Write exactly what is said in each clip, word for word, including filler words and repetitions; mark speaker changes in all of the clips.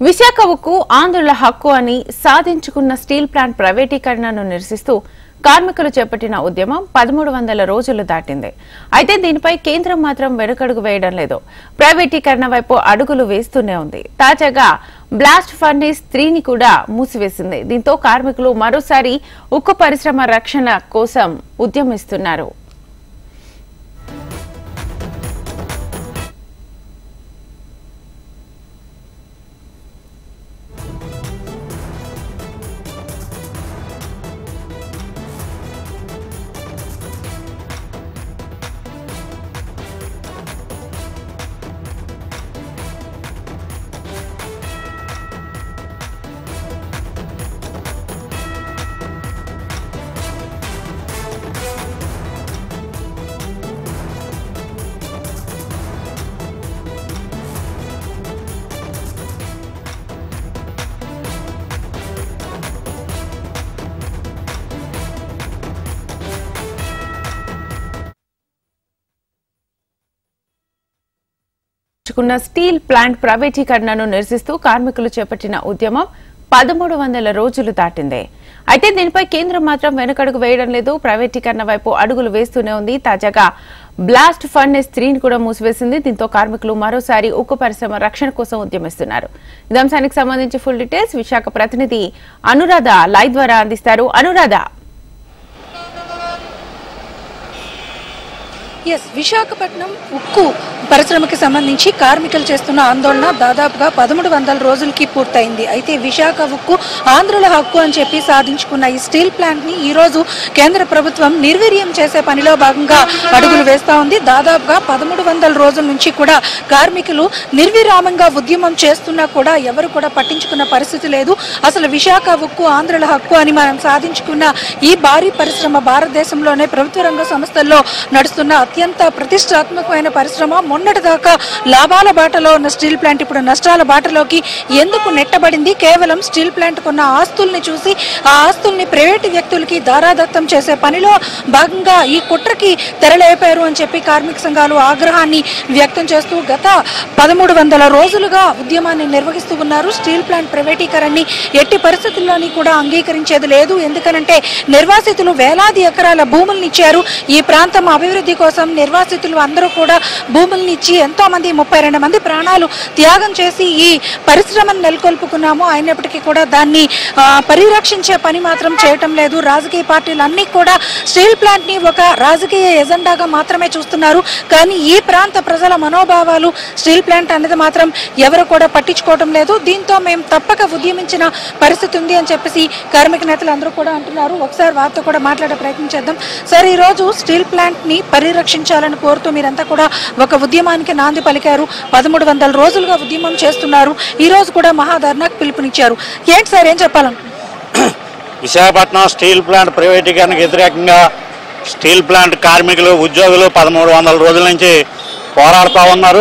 Speaker 1: విశాఖ ఉక్కు ఆంధ్రుల హక్కు అని సాధించుకున్న స్టీల్ ప్లాంట్ ప్రైవేటీకరణను నిరసిస్తూ కార్మికులు చేపట్టిన ఉద్యమం పదమూడు వందల రోజులు దాటింది. అయితే దీనిపై కేంద్రం మాత్రం వెనుకడుగు వేయడం లేదు. ప్రైవేటీకరణ వైపు అడుగులు వేస్తూనే ఉంది. తాజాగా బ్లాస్ట్ ఫర్నేస్ త్రీని కూడా మూసివేసింది. దీంతో కార్మికులు మరోసారి ఉక్కు పరిశ్రమ రక్షణ కోసం ఉద్యమిస్తున్నారు. స్టీల్ ప్లాంట్ ప్రైవేటీకరణను నిరసిస్తూ కార్మికులు చేపట్టిన ఉద్యమం పదమూడు వందల రోజులు దాటింది. అయితే దీనిపై కేంద్రం మాత్రం వెనుకడుగు వేయడం లేదు. ప్రైవేటీకరణ వైపు అడుగులు వేస్తూనే ఉంది. తాజాగా బ్లాస్ట్ ఫర్నేస్ త్రీని కూడా మూసివేసింది. దీంతో కార్మికులు మరోసారి ఉక్కు పరిశ్రమ రక్షణ కోసం ఉద్యమిస్తున్నారు. ఈ అంశానికి సంబంధించి ఫుల్ డీటెయిల్స్ విశాఖ ప్రతినిధి అనురాధ లైవ్ ద్వారా అందిస్తారు. అనురాధ,
Speaker 2: ఎస్ విశాఖపట్నం ఉక్కు పరిశ్రమకి సంబంధించి కార్మికులు చేస్తున్న ఆందోళన దాదాపుగా పదమూడు వందల రోజులకి పూర్తయింది. అయితే విశాఖ ఉక్కు ఆంధ్రుల హక్కు అని చెప్పి సాధించుకున్న ఈ స్టీల్ ప్లాంట్ ని ఈ రోజు కేంద్ర ప్రభుత్వం నిర్వీర్యం చేసే పనిలో భాగంగా అడుగులు వేస్తా ఉంది. దాదాపుగా పదమూడు వందల రోజుల నుంచి కూడా కార్మికులు నిర్విరామంగా ఉద్యమం చేస్తున్నా కూడా ఎవరు కూడా పట్టించుకున్న పరిస్థితి లేదు. అసలు విశాఖ ఉక్కు ఆంధ్రుల హక్కు అని మనం సాధించుకున్న ఈ భారీ పరిశ్రమ భారతదేశంలోనే ప్రభుత్వ రంగ సంస్థల్లో నడుస్తున్న అత్యంత ప్రతిష్టాత్మకమైన పరిశ్రమ. మొన్నటి దాకా లాభాల బాటలో ఉన్న స్టీల్ ప్లాంట్ ఇప్పుడు నష్టాల బాటలోకి ఎందుకు నెట్టబడింది? కేవలం స్టీల్ ప్లాంట్ కొన్న ఆస్తుల్ని చూసి ఆ ఆస్తుల్ని ప్రైవేటు వ్యక్తులకి దారాదత్తం చేసే పనిలో భాగంగా ఈ కుట్రకి తెరలేపారు అని చెప్పి కార్మిక సంఘాలు ఆగ్రహాన్ని వ్యక్తం చేస్తూ గత పదమూడు వందల రోజులుగా ఉద్యమాన్ని నిర్వహిస్తూ ఉన్నారు. స్టీల్ ప్లాంట్ ప్రైవేటీకరణని ఎట్టి పరిస్థితుల్లోని కూడా అంగీకరించేది లేదు. ఎందుకనంటే నిర్వాసితులు వేలాది ఎకరాల భూముల్ని ఇచ్చారు. ఈ ప్రాంతం అభివృద్ధి కోసం నిర్వాసితులు అందరూ కూడా భూముల్ని ఇచ్చి ఎంతో మంది ముప్పై రెండు మంది ప్రాణాలు త్యాగం చేసి ఈ పరిశ్రమను నెలకొల్పుకున్నాము. అయినప్పటికీ కూడా దాన్ని పరిరక్షించే పని మాత్రం చేయటం లేదు. రాజకీయ పార్టీలు అన్ని కూడా స్టీల్ ప్లాంట్ ని ఒక రాజకీయ ఎజెండాగా మాత్రమే చూస్తున్నారు. కానీ ఈ ప్రాంత ప్రజల మనోభావాలు స్టీల్ ప్లాంట్ అనేది మాత్రం ఎవరు కూడా పట్టించుకోవటం లేదు. దీంతో మేము తప్పక ఉద్యమించిన పరిస్థితి ఉంది అని చెప్పేసి కార్మిక నేతలు అందరూ కూడా అంటున్నారు. ఒకసారి వారితో కూడా మాట్లాడే ప్రయత్నం చేద్దాం. సార్, ఈ రోజు స్టీల్ ప్లాంట్ ని పరిరక్షించాలని కోరుతూ మీరంతా కూడా ఒక ఉద్యమానికి నాంది పలికారు. పదమూడు వందల రోజులుగా ఉద్యమం చేస్తున్నారు. ఈ రోజు కూడా మహాధర్నాకు పిలుపునిచ్చారు. ఏంటి సార్, ఏం చెప్పాలనుకుంటున్నారు?
Speaker 3: విశాఖపట్నం స్టీల్ ప్లాంట్ ప్రైవేటీకరణకు వ్యతిరేకంగా స్టీల్ ప్లాంట్ కార్మికులు ఉద్యోగులు పదమూడు వందల రోజుల నుంచి పోరాడుతూ ఉన్నారు.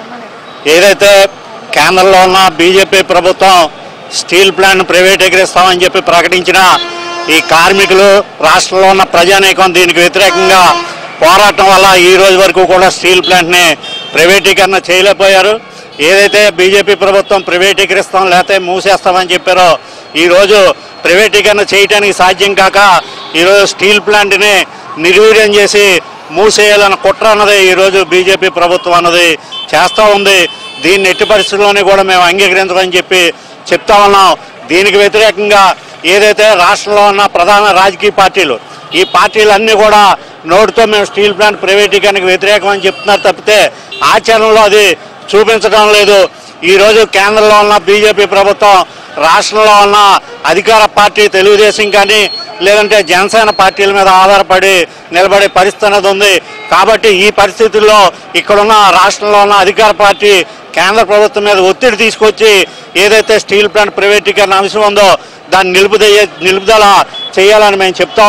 Speaker 3: ఏదైతే కేంద్రంలో ఉన్న బీజేపీ ప్రభుత్వం స్టీల్ ప్లాంట్ ప్రైవేటీకరిస్తామని చెప్పి ప్రకటించిన ఈ కార్మికులు రాష్ట్రంలో ఉన్న ప్రజానీకం దీనికి వ్యతిరేకంగా పోరాటం వల్ల ఈ రోజు వరకు కూడా స్టీల్ ప్లాంట్ని ప్రైవేటీకరణ చేయలేకపోయారు. ఏదైతే బీజేపీ ప్రభుత్వం ప్రైవేటీకరిస్తాం లేకపోతే మూసేస్తామని చెప్పారో ఈరోజు ప్రైవేటీకరణ చేయడానికి సాధ్యం కాక ఈరోజు స్టీల్ ప్లాంట్ని నిర్వీర్యం చేసి మూసేయాలన్న కుట్ర అన్నది ఈరోజు బీజేపీ ప్రభుత్వం అన్నది చేస్తూ ఉంది. దీన్ని ఎట్టి పరిస్థితుల్లోనే కూడా మేము అంగీకరించమని చెప్పి చెప్తా ఉన్నాం. దీనికి వ్యతిరేకంగా ఏదైతే రాష్ట్రంలో ఉన్న ప్రధాన రాజకీయ పార్టీలు ఈ పార్టీలన్నీ కూడా నోటితో మేము స్టీల్ ప్లాంట్ ప్రైవేటీకరణకు వ్యతిరేకం అని చెప్తున్నారు తప్పితే ఆచరణలో అది చూపించడం లేదు. ఈరోజు కేంద్రంలో ఉన్న బీజేపీ ప్రభుత్వం రాష్ట్రంలో ఉన్న అధికార పార్టీ తెలుగుదేశం కానీ లేదంటే జనసేన పార్టీల మీద ఆధారపడి నిలబడే పరిస్థితి అనేది ఉంది. కాబట్టి ఈ పరిస్థితుల్లో ఇక్కడున్న రాష్ట్రంలో ఉన్న అధికార పార్టీ కేంద్ర ప్రభుత్వం మీద ఒత్తిడి తీసుకొచ్చి ఏదైతే స్టీల్ ప్లాంట్ ప్రైవేటీకరణ అంశం ఉందో దాన్ని నిలుపుదల నిలుపుదల చేయాలని మేము చెప్తా ఉన్నాం.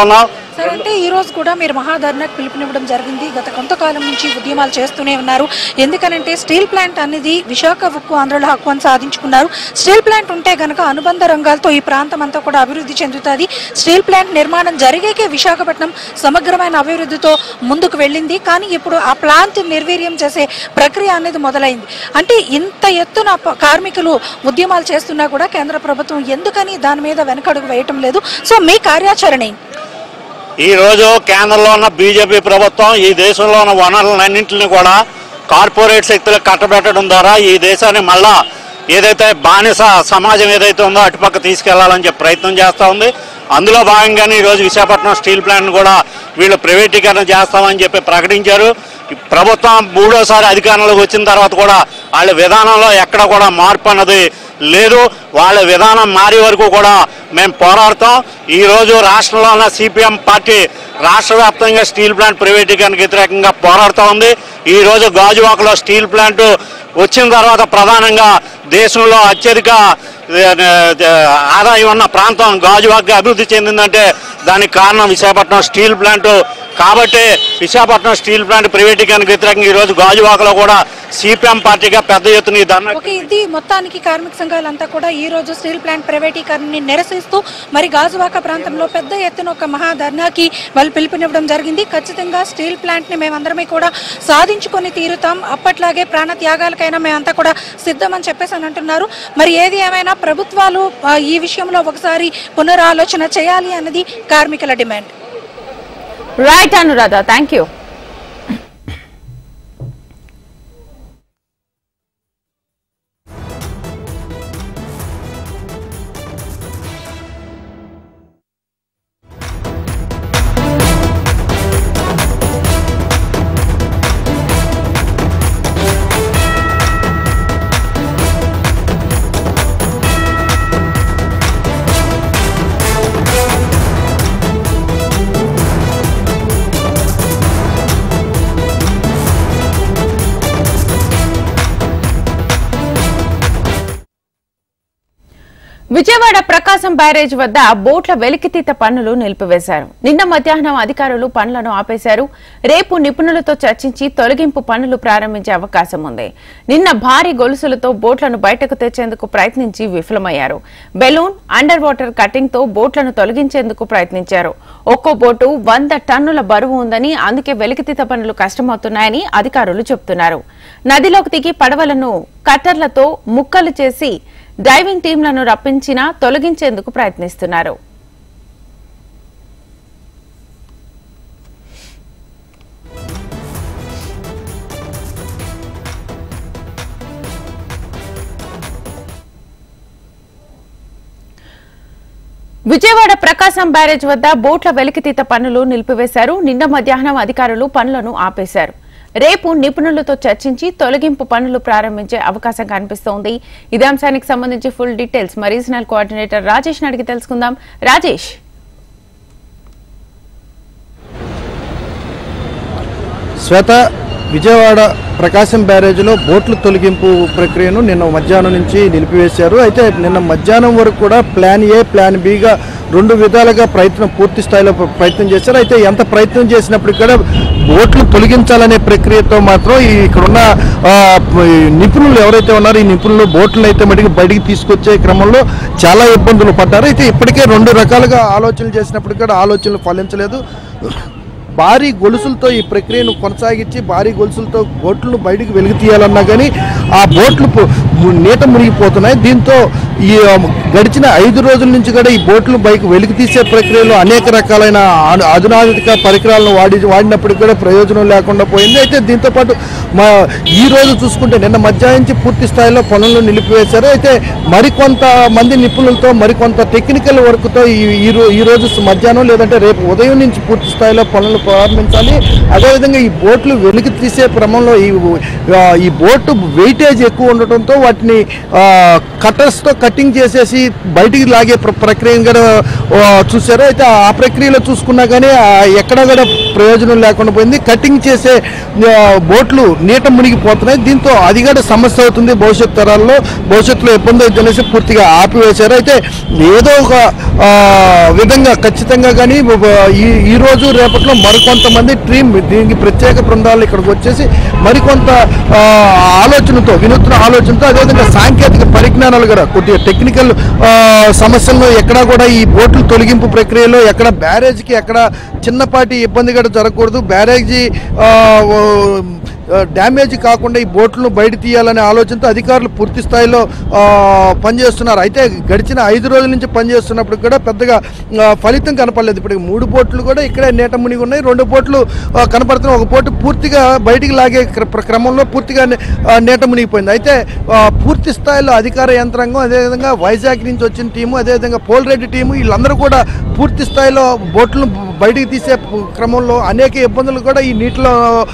Speaker 2: సార్ అంటే ఈ రోజు కూడా మీరు మహాధర్నాకు పిలుపునివ్వడం జరిగింది. గత కొంతకాలం నుంచి ఉద్యమాలు చేస్తూనే ఉన్నారు. ఎందుకనంటే స్టీల్ ప్లాంట్ అనేది విశాఖ ఉక్కు ఆంధ్రుల హక్కు అని సాధించుకున్నారు. స్టీల్ ప్లాంట్ ఉంటే గనక అనుబంధ రంగాలతో ఈ ప్రాంతం అంతా కూడా అభివృద్ధి చెందుతుంది. స్టీల్ ప్లాంట్ నిర్మాణం జరిగేకే విశాఖపట్నం సమగ్రమైన అభివృద్ధితో ముందుకు వెళ్ళింది. కానీ ఇప్పుడు ఆ ప్లాంట్ నిర్వీర్యం చేసే ప్రక్రియ అనేది మొదలైంది. అంటే ఇంత ఎత్తున కార్మికులు ఉద్యమాలు చేస్తున్నా కూడా కేంద్ర ప్రభుత్వం ఎందుకని దాని మీద వెనకడుగు వేయటం లేదు? సో మీ కార్యాచరణ
Speaker 3: ఈ రోజు కేంద్రంలో ఉన్న బీజేపీ ప్రభుత్వం ఈ దేశంలో ఉన్న వనరులన్నింటినీ కూడా కార్పొరేట్ శక్తులకు కట్టబెట్టడం ద్వారా ఈ దేశాన్ని మళ్ళా ఏదైతే బానిస సమాజం ఏదైతే ఉందో అటుపక్క తీసుకెళ్లాలని చెప్పి ప్రయత్నం చేస్తూ ఉంది. అందులో భాగంగానే ఈరోజు విశాఖపట్నం స్టీల్ ప్లాంట్ కూడా వీళ్ళు ప్రైవేటీకరణ చేస్తామని చెప్పి ప్రకటించారు. ప్రభుత్వం మూడోసారి అధికారంలోకి వచ్చిన తర్వాత కూడా వాళ్ళ విధానంలో ఎక్కడ కూడా మార్పు అన్నది లేదు. వాళ్ళ విధానం మారే వరకు కూడా మేము పోరాడతాం. ఈరోజు రాష్ట్రంలో ఉన్న సిపిఎం పార్టీ రాష్ట్ర వ్యాప్తంగా స్టీల్ ప్లాంట్ ప్రైవేటీకరణకు వ్యతిరేకంగా పోరాడుతూ ఉంది. ఈరోజు గాజువాకలో స్టీల్ ప్లాంట్ వచ్చిన తర్వాత ప్రధానంగా దేశంలో అత్యధిక ఆదాయం ఉన్న ప్రాంతం గాజువాక అభివృద్ధి చెందిందంటే దానికి కారణం విశాఖపట్నం స్టీల్ ప్లాంట్. కాబట్టి విశాఖపట్నం స్టీల్ ప్లాంట్ ప్రైవేటీకరణకు వ్యతిరేకంగా ఈరోజు గాజువాకలో కూడా సిపిఎం పార్టీగా పెద్ద ఎత్తున
Speaker 2: ఇది మొత్తానికి కార్మిక సంఘాలంతా కూడా ఈ రోజు స్టీల్ ప్లాంట్ ప్రైవేటీకరణని నిరసిస్తూ మరి గాజువాక ప్రాంతంలో పెద్ద ఎత్తున ఒక మహాధర్నాకి వాళ్ళు పిలుపునివ్వడం జరిగింది. ఖచ్చితంగా స్టీల్ ప్లాంట్ ని మేమందరమే కూడా సాధించుకొని తీరుతాం, అప్పట్లాగే ప్రాణ త్యాగాలకైనా మేమంతా కూడా సిద్ధమని చెప్పేసి అని అంటున్నారు. మరి ఏది ఏమైనా ప్రభుత్వాలు ఈ విషయంలో ఒకసారి పునరాలోచన చేయాలి అన్నది కార్మికుల డిమాండ్.
Speaker 1: Right Anuradha, thank you. Vijayawada Prakasam barrage వద్ద బోట్ల వెలికితీత పనులు నిలిపివేశారు. నిన్న మధ్యాహ్నం అధికారులు పనులను ఆపేశారు. రేపు నిపుణులతో చర్చించి తొలగింపు పనులు ప్రారంభించే అవకాశం ఉంది. నిన్న భారీ గొలుసులతో బోట్లను బయటకు తెచ్చేందుకు ప్రయత్నించి విఫలమయ్యారు. బెలూన్, అండర్ వాటర్ కటింగ్ తో బోట్లను తొలగించేందుకు ప్రయత్నించారు. ఒక్కో బోటు వంద టన్నుల బరువు ఉందని, అందుకే వెలికితీత పనులు కష్టమవుతున్నాయని అధికారులు చెబుతున్నారు. నదిలోకి దిగి పడవలను కట్టర్లతో ముక్కలు చేసి డైవింగ్ టీంలను రప్పించినా తొలగించేందుకు ప్రయత్నిస్తున్నారు. విజయవాడ ప్రకాశం బ్యారేజ్ వద్ద బోట్ల వెలికితీత పనులు నిలిపివేశారు. నిన్న మధ్యాహ్నం అధికారులు పనులను ఆపేశారు. రేపు నిపుణులతో చర్చించి తొలగింపు పనులు ప్రారంభించే అవకాశం కనిపిస్తోంది. ఇదే అంశానికి సంబంధించి ఫుల్ డీటెయిల్స్ మా రీజనల్ కోఆర్డినేటర్ రాజేష్ అడిగి తెలుసుకుందాం. రాజేష్,
Speaker 4: శ్వేత, విజయవాడ ప్రకాశం బ్యారేజ్లో బోట్ల తొలగింపు ప్రక్రియను నిన్న మధ్యాహ్నం నుంచి నిలిపివేశారు. అయితే నిన్న మధ్యాహ్నం వరకు కూడా ప్లాన్ ఏ, ప్లాన్ బిగా రెండు విధాలుగా ప్రయత్నం పూర్తి స్థాయిలో ప్రయత్నం చేశారు. అయితే ఎంత ప్రయత్నం చేసినప్పుడు కూడా బోట్లు తొలగించాలనే ప్రక్రియతో మాత్రం ఇక్కడున్న నిపుణులు ఎవరైతే ఉన్నారో ఈ నిపుణులు బోట్లను అయితే మటుకు బయటికి తీసుకొచ్చే క్రమంలో చాలా ఇబ్బందులు పడ్డారు. అయితే ఇప్పటికే రెండు రకాలుగా ఆలోచనలు చేసినప్పుడు కూడా ఆలోచనలు ఫలించలేదు. భారీ గొలుసులతో ఈ ప్రక్రియను కొనసాగించి భారీ గొలుసులతో బోట్లను బయటికి వెలికి తీయాలన్నా కానీ ఆ బోట్లు నీట మునిగిపోతున్నాయి. దీంతో ఈ గడిచిన ఐదు రోజుల నుంచి కూడా ఈ బోట్లు బయటకు వెలికి తీసే ప్రక్రియలో అనేక రకాలైన అధునాతిక పరికరాలను వాడి వాడినప్పటికీ కూడా ప్రయోజనం లేకుండా పోయింది. అయితే దీంతోపాటు మా ఈ రోజు చూసుకుంటే నిన్న మధ్యాహ్నం నుంచి పూర్తి స్థాయిలో పనులను నిలిపివేశారు. అయితే మరికొంత మంది నిపుణులతో మరికొంత టెక్నికల్ వర్క్తో ఈ ఈ రోజు మధ్యాహ్నం లేదంటే రేపు ఉదయం నుంచి పూర్తి స్థాయిలో పనులు ప్రారంభించాలి. అదేవిధంగా ఈ బోట్లు వెలికి తీసే క్రమంలో ఈ ఈ బోటు వెయిటేజ్ ఎక్కువ ఉండటంతో వాటిని కట్టర్స్తో కటింగ్ చేసేసి బయటికి లాగే ప్రక్రియను కూడా చూశారు. అయితే ఆ ప్రక్రియలో చూసుకున్నా కానీ ఎక్కడ కూడా ప్రయోజనం లేకుండా పోయింది. కటింగ్ చేసే బోట్లు నీట మునిగిపోతున్నాయి. దీంతో అది కూడా సమస్య అవుతుంది భవిష్యత్ తరాల్లో, భవిష్యత్తులో ఇబ్బంది అవుతుంది అనేసి పూర్తిగా ఆపివేశారు. అయితే ఏదో ఒక విధంగా ఖచ్చితంగా కానీ ఈ ఈరోజు రేపట్లో మరికొంతమంది టీమ్ దీనికి ప్రత్యేక బృందాలు ఇక్కడికి వచ్చేసి మరికొంత ఆలోచనతో, వినూత్న ఆలోచనతో, అదేవిధంగా సాంకేతిక పరిజ్ఞానాలు కూడా కొద్దిగా టెక్నికల్ సమస్యలను ఎక్కడా కూడా ఈ బోట్లు తొలగింపు ప్రక్రియలో ఎక్కడ బ్యారేజ్కి ఎక్కడ చిన్నపాటి ఇబ్బంది కూడా జరగకూడదు, బ్యారేజీ డ్యామేజ్ కాకుండా ఈ బోట్లను బయట తీయాలనే ఆలోచనతో అధికారులు పూర్తి స్థాయిలో పనిచేస్తున్నారు. అయితే గడిచిన ఐదు రోజుల నుంచి పనిచేస్తున్నప్పుడు కూడా పెద్దగా ఫలితం కనపడలేదు. ఇప్పుడు మూడు బోట్లు కూడా ఇక్కడే నీట మునిగి ఉన్నాయి, రెండు బోట్లు కనపడుతున్నాయి, ఒక బోటు పూర్తిగా బయటికి లాగే క్రమంలో పూర్తిగా నీట మునిగిపోయింది. అయితే పూర్తి స్థాయిలో అధికార యంత్రాంగం, అదేవిధంగా వైజాగ్ నుంచి వచ్చిన టీము, అదేవిధంగా పోల్రెడ్డి టీము వీళ్ళందరూ కూడా పూర్తి స్థాయిలో బోట్లను బయటికి తీసే క్రమంలో అనేక ఇబ్బందులు కూడా ఈ నీటిలో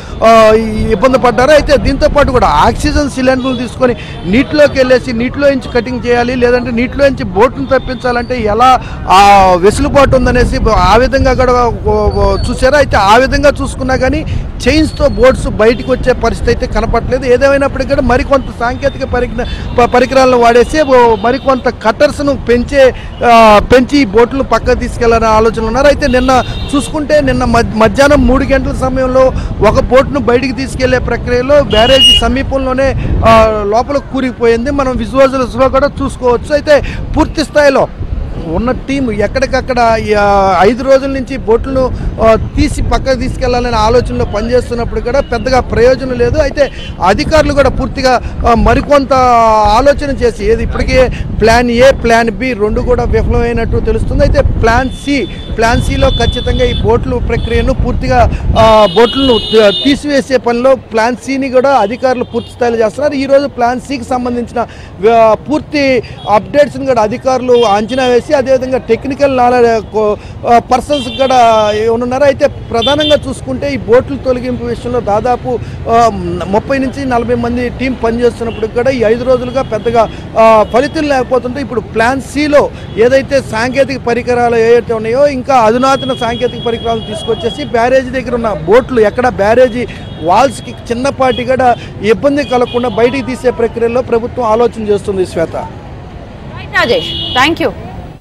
Speaker 4: ఇబ్బంది పడ్డారు. అయితే దీంతో పాటు కూడా ఆక్సిజన్ సిలిండర్లు తీసుకొని నీటిలోకి వెళ్ళేసి నీటిలో నుంచి కటింగ్ చేయాలి, లేదంటే నీటిలో నుంచి బోట్ను తప్పించాలంటే ఎలా ఆ వెసులుబాటు ఉందనేసి ఆ విధంగా కూడా చూసారు. అయితే ఆ విధంగా చూసుకున్నా కానీ చైన్స్తో బోట్స్ బయటకు వచ్చే పరిస్థితి అయితే కనపడలేదు. ఏదేమైనప్పటికీ కూడా మరికొంత సాంకేతిక పరిజ్ఞ పరికరాలను వాడేసి మరికొంత కట్టర్స్ను పెంచే పెంచి బోట్లు పక్కకు తీసుకెళ్లాలనే ఆలోచనలు ఉన్నారు. అయితే నిన్న చూసుకుంటే నిన్న మధ్యాహ్నం మూడు గంటల సమయంలో ఒక బోట్ను బయటికి తీసుకెళ్లే ప్రక్రియలో బ్యారేజీ సమీపంలోనే లోపల కూరిపోయింది. మనం విజువల్స్లో కూడా చూసుకోవచ్చు. అయితే పూర్తి స్థాయిలో ఉన్న టీము ఎక్కడికక్కడ ఐదు రోజుల నుంచి బోట్లను తీసి పక్కకు తీసుకెళ్లాలనే ఆలోచనలో పనిచేస్తున్నప్పుడు కూడా పెద్దగా ప్రయోజనం లేదు. అయితే అధికారులు కూడా పూర్తిగా మరికొంత ఆలోచన చేసి ఏది ఇప్పటికే ప్లాన్ ఏ ప్లాన్ బి రెండు కూడా విఫలమైనట్టు తెలుస్తుంది. అయితే ప్లాన్ సి ప్లాన్ సిలో ఖచ్చితంగా ఈ బోట్లు ప్రక్రియను పూర్తిగా బోట్లను తీసివేసే పనిలో ప్లాన్ సిని కూడా అధికారులు పూర్తి స్థాయిలో చేస్తున్నారు. ఈరోజు ప్లాన్ సికి సంబంధించిన పూర్తి అప్డేట్స్ని కూడా అధికారులు అంచనా వేసి అదేవిధంగా టెక్నికల్ నాలెడ్జ్ పర్సన్స్ కూడా ఉన్నారు. అయితే ప్రధానంగా చూసుకుంటే ఈ బోట్లు తొలగింపు విషయంలో దాదాపు ముప్పై నుంచి నలభై మంది టీం పనిచేస్తున్నప్పుడు కూడా ఈ ఐదు రోజులుగా పెద్దగా ఫలితం లేకపోతుంటే ఇప్పుడు ప్లాన్ సిలో ఏదైతే సాంకేతిక పరికరాలు ఏవైతే ఉన్నాయో ఇంకా అధునాతన సాంకేతిక పరికరాలు తీసుకొచ్చేసి బ్యారేజీ దగ్గర ఉన్న బోట్లు ఎక్కడ బ్యారేజీ వాల్స్కి చిన్నపాటి కూడా ఇబ్బంది కలగకుండా బయటికి తీసే ప్రక్రియలో ప్రభుత్వం ఆలోచన చేస్తుంది. Shweta,
Speaker 1: Rajesh, thank you.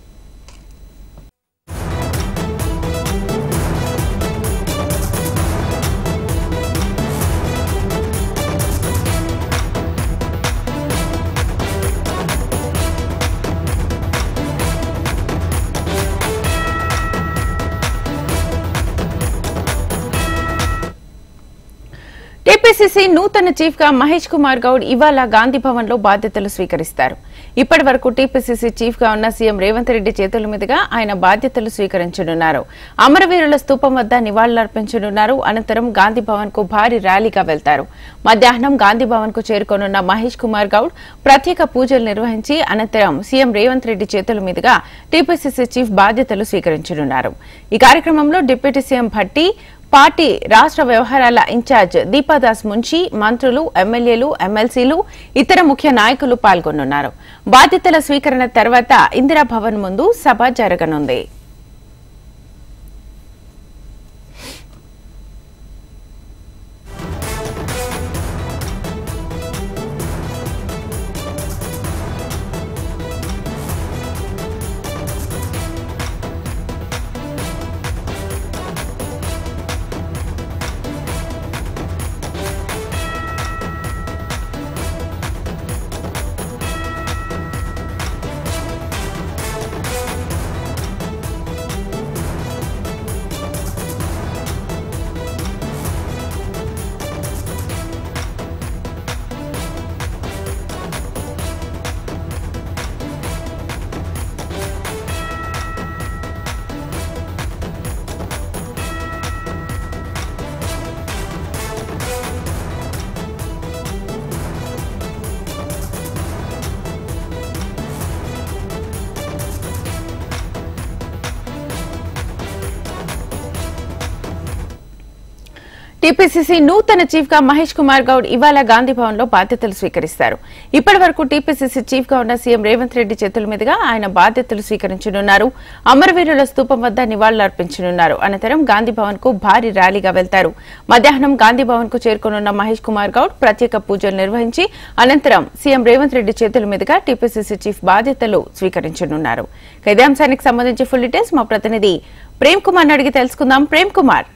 Speaker 1: TPCC నూతన చీఫ్ గా మహేష్ కుమార్ గౌడ్ ఇవాళ గాంధీ భవన్ లో బాధ్యతలు స్వీకరిస్తారు. ఇప్పటి వరకు టీపీసీసీ చీఫ్ గా ఉన్న సీఎం రేవంత్ రెడ్డి చేతుల మీదుగా ఆయన బాధ్యతలు స్వీకరించనున్నారు. అమరవీరుల స్తూపం వద్ద నివాళులర్పించనున్నారు. అనంతరం గాంధీ భవన్ కు భారీ ర్యాలీగా వెళ్తారు. మధ్యాహ్నం గాంధీ భవన్ కు చేరుకోనున్న మహేష్ కుమార్ గౌడ్ ప్రత్యేక పూజలు నిర్వహించి అనంతరం సీఎం రేవంత్ రెడ్డి చేతుల మీదుగా టీపీసీసీ చీఫ్ బాధ్యతలు స్వీకరించనున్నారు. ఈ కార్యక్రమంలో డిప్యూటీ సీఎం భట్టి, పార్టీ రాష్ట్ర వ్యవహారాల ఇన్ఛార్జ్ దీపాదాస్ మున్షి, మంత్రులు, ఎమ్మెల్యేలు, ఎమ్మెల్సీలు, ఇతర ముఖ్య నాయకులు పాల్గొనున్నారు. బాధ్యతల స్వీకరణ తర్వాత ఇందిరాభవన్ ముందు సభ జరగనుంది. టీపీసీసీ నూతన చీఫ్ గా మహేష్ కుమార్ గౌడ్ ఇవాళ గాంధీ భవన్ లో బాధ్యతలు స్వీకరిస్తారు. ఇప్పటి వరకు టీపీసీసీ చీఫ్ గా ఉన్న సీఎం రేవంత్ రెడ్డి చేతుల మీదుగా ఆయన బాధ్యతలు స్వీకరించనున్నారు. అమరవీరుల స్తూపం వద్ద నివాళులర్పించనున్నారు. అనంతరం గాంధీ భవన్ కు భారీ ర్యాలీగా వెళ్తారు. మధ్యాహ్నం గాంధీ భవన్ కు చేరుకోనున్న మహేష్ కుమార్ గౌడ్ ప్రత్యేక పూజలు నిర్వహించి అనంతరం సీఎం రేవంత్ రెడ్డి చేతుల మీదుగా టీపీసీసీ చీఫ్ బాధ్యతలు స్వీకరించనున్నారు. ఇదే అంశానికి సంబంధించి ఫుల్ డీటెయిల్స్ మా ప్రతినిధి ప్రేమ్ కుమార్ అడిగి తెలుసుకుందాం. ప్రేమ్ కుమార్,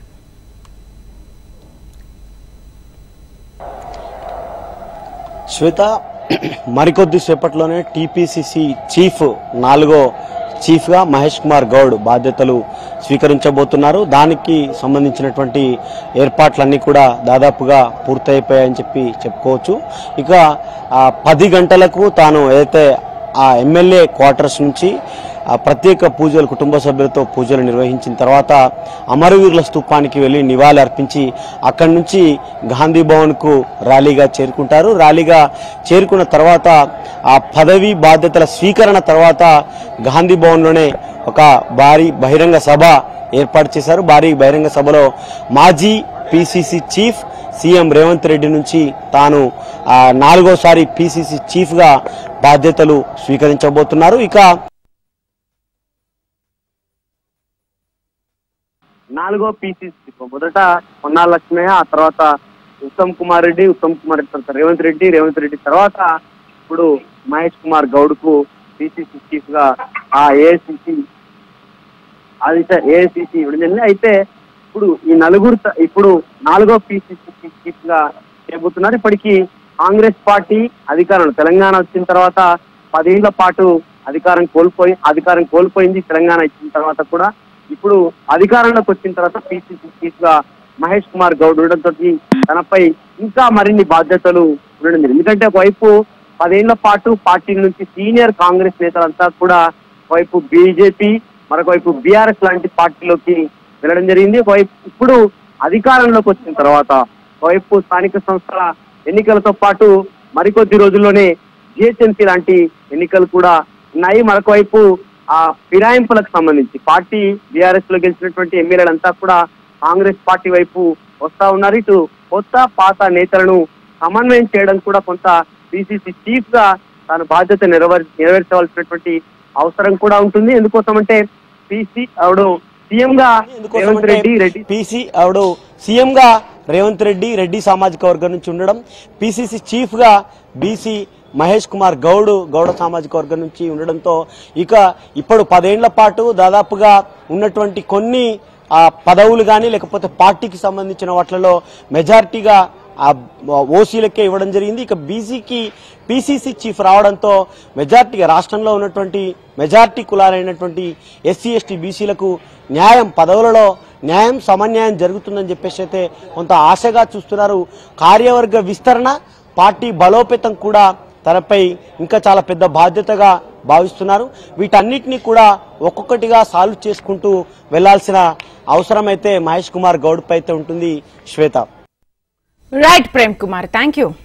Speaker 5: శ్వేత, మరికొద్ది సేపట్లోనే టీపీసీసీ చీఫ్ నాలుగో చీఫ్గా మహేష్ కుమార్ గౌడ్ బాధ్యతలు స్వీకరించబోతున్నారు. దానికి సంబంధించినటువంటి ఏర్పాట్లన్నీ కూడా దాదాపుగా పూర్తయిపోయాయని చెప్పి చెప్పుకోవచ్చు. ఇక పది గంటలకు తాను ఏదైతే ఆ ఎమ్మెల్యే క్వార్టర్స్ నుంచి ప్రత్యేక పూజలు కుటుంబ సభ్యులతో పూజలు నిర్వహించిన తర్వాత అమరవీరుల స్తూపానికి వెళ్లి నివాళి అర్పించి అక్కడి నుంచి గాంధీ భవన్ కు ర్యాలీగా చేరుకుంటారు. ర్యాలీగా చేరుకున్న తర్వాత ఆ పదవి బాధ్యతల స్వీకరణ తర్వాత గాంధీ భవన్ లోనే ఒక భారీ బహిరంగ సభ ఏర్పాటు చేశారు. భారీ బహిరంగ సభలో మాజీ PCC chief CM Revanth Reddy నుంచి తాను నాలుగోసారి పీసీసీ చీఫ్ గా బాధ్యతలు స్వీకరించబోతున్నారు. ఇక నాలుగో పీసీసీ మొదట పొన్నాల లక్ష్మయ్య, ఆ తర్వాత ఉత్తమ్ కుమార్ రెడ్డి, ఉత్తమ్ కుమార్ రెడ్డి తర్వాత రేవంత్ రెడ్డి, రేవంత్ రెడ్డి తర్వాత ఇప్పుడు మహేష్ కుమార్ గౌడ్ కు పీసీసీ చీఫ్ గా ఆ ఏఐసీసీ అది ఏఐసీసీ ఇవ్వడం. అయితే ఇప్పుడు ఈ నలుగురు ఇప్పుడు నాలుగో పీసీసీ చీఫ్ గా చేయబోతున్నారు. ఇప్పటికీ కాంగ్రెస్ పార్టీ అధికారం తెలంగాణ వచ్చిన తర్వాత పదేళ్ల పాటు అధికారం కోల్పోయి అధికారం కోల్పోయింది. తెలంగాణ ఇచ్చిన తర్వాత కూడా ఇప్పుడు అధికారంలోకి వచ్చిన తర్వాత పీసీసీ చీఫ్ గా మహేష్ కుమార్ గౌడ్ ఉండడంతో తనపై ఇంకా మరిన్ని బాధ్యతలు ఉండడం జరిగింది. ఎందుకంటే ఒకవైపు పదేళ్ల పాటు పార్టీ నుంచి సీనియర్ కాంగ్రెస్ నేతలంతా కూడా ఒకవైపు బీజేపీ, మరొక వైపు బీఆర్ఎస్ లాంటి పార్టీలోకి వెళ్ళడం జరిగింది. ఒకవైపు ఇప్పుడు అధికారంలోకి వచ్చిన తర్వాత ఒకవైపు స్థానిక సంస్థల ఎన్నికలతో పాటు మరికొద్ది రోజుల్లోనే జిహెచ్ఎంసీ లాంటి ఎన్నికలు కూడా ఉన్నాయి. మరొక వైపు ఆ ఫిరాయింపులకు సంబంధించి పార్టీ బీఆర్ఎస్ లో గెలిచినటువంటి ఎమ్మెల్యేలంతా కూడా కాంగ్రెస్ పార్టీ వైపు వస్తా ఉన్నారు. ఇటు కొత్త పాత నేతలను సమన్వయం చేయడం కూడా కొంత పీసీసీ చీఫ్ గా తాను బాధ్యత నెరవేర్ నెరవేర్చవలసినటువంటి అవసరం కూడా ఉంటుంది. ఎందుకోసం అంటే పీసీ ఆవిడ సీఎం గా రేవంత్ రెడ్డి రెడ్డి పీసీ ఆవిడ సీఎం గా రేవంత్ రెడ్డి రెడ్డి సామాజిక వర్గం నుంచి ఉండడం, పీసీసీ చీఫ్ గా బీసీ మహేష్ కుమార్ గౌడ్ గౌడ సామాజిక వర్గం నుంచి ఉండడంతో ఇక ఇప్పుడు పదేళ్ల పాటు దాదాపుగా ఉన్నటువంటి కొన్ని ఆ పదవులు కానీ లేకపోతే పార్టీకి సంబంధించిన వాటిలో మెజారిటీగా ఆ ఓసీలకే ఇవ్వడం జరిగింది. ఇక బీసీకి పీసీసీ చీఫ్ రావడంతో మెజార్టీగా రాష్ట్రంలో ఉన్నటువంటి మెజార్టీ కులాలైనటువంటి ఎస్సీ ఎస్టీ బీసీలకు న్యాయం పదవులలో న్యాయం సమన్యాయం జరుగుతుందని చెప్పేసి అయితే కొంత ఆశగా చూస్తున్నారు. కార్యవర్గ విస్తరణ, పార్టీ బలోపేతం కూడా తనపై ఇంకా చాలా పెద్ద బాధ్యతగా భావిస్తున్నారు. వీటన్నిటినీ కూడా ఒక్కొక్కటిగా సాల్వ్ చేసుకుంటూ వెళ్లాల్సిన అవసరం అయితే మహేష్ కుమార్ గౌడ్ పై అయితే ఉంటుంది. Shweta.
Speaker 1: Right Prem Kumar, thank you.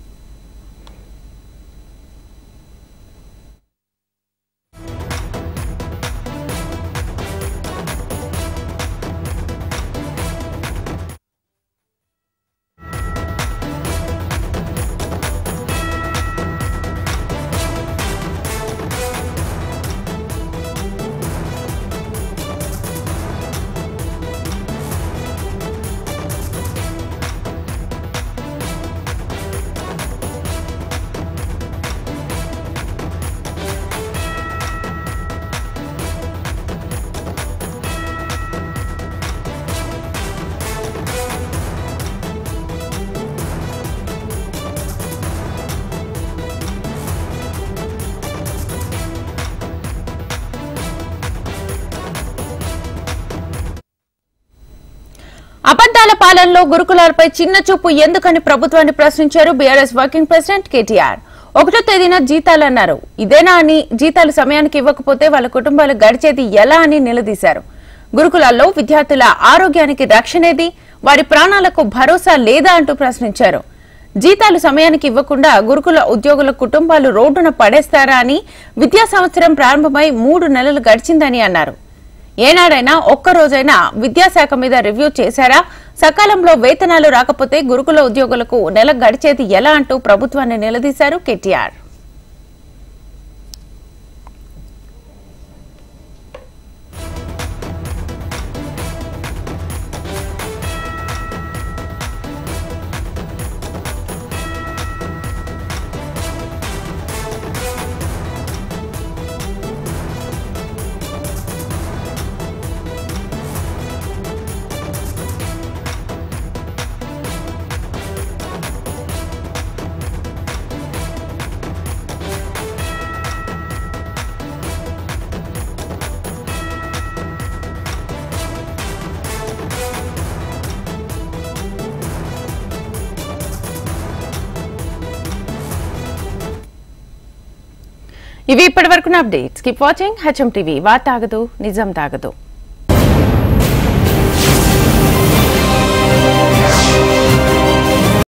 Speaker 1: అబద్దాల పాలనలో గురుకులాలపై చిన్న చూపు ఎందుకని ప్రభుత్వాన్ని ప్రశ్నించారు బీఆర్ఎస్ వర్కింగ్ ప్రెసిడెంట్ కేటీఆర్. ఒకటో తేదీన జీతాలు అన్నారు, ఇదేనా అని జీతాలు సమయానికి ఇవ్వకపోతే వాళ్ళ కుటుంబాలు గడిచేది ఎలా అని నిలదీశారు. గురుకులాల్లో విద్యార్థుల ఆరోగ్యానికి రక్షణేది, వారి ప్రాణాలకు భరోసా లేదా అంటూ ప్రశ్నించారు. జీతాలు సమయానికి ఇవ్వకుండా గురుకుల ఉద్యోగుల కుటుంబాలు రోడ్డున పడేస్తారా అని విద్యా సంవత్సరం ప్రారంభమై మూడు నెలలు గడిచిందని అన్నారు. ఏనాడైనా ఒక్క రోజైనా విద్యాశాఖ మీద రివ్యూ చేశారా? సకాలంలో వేతనాలు రాకపోతే గురుకుల ఉద్యోగులకు నెల గడిచేది ఎలా అంటూ ప్రభుత్వాన్ని నిలదీశారు కేటీఆర్. ఇవి ఇప్పటివరకున్న updates. Keep watching HM TV. వార్త ఆగదు, నిజం తాగదు.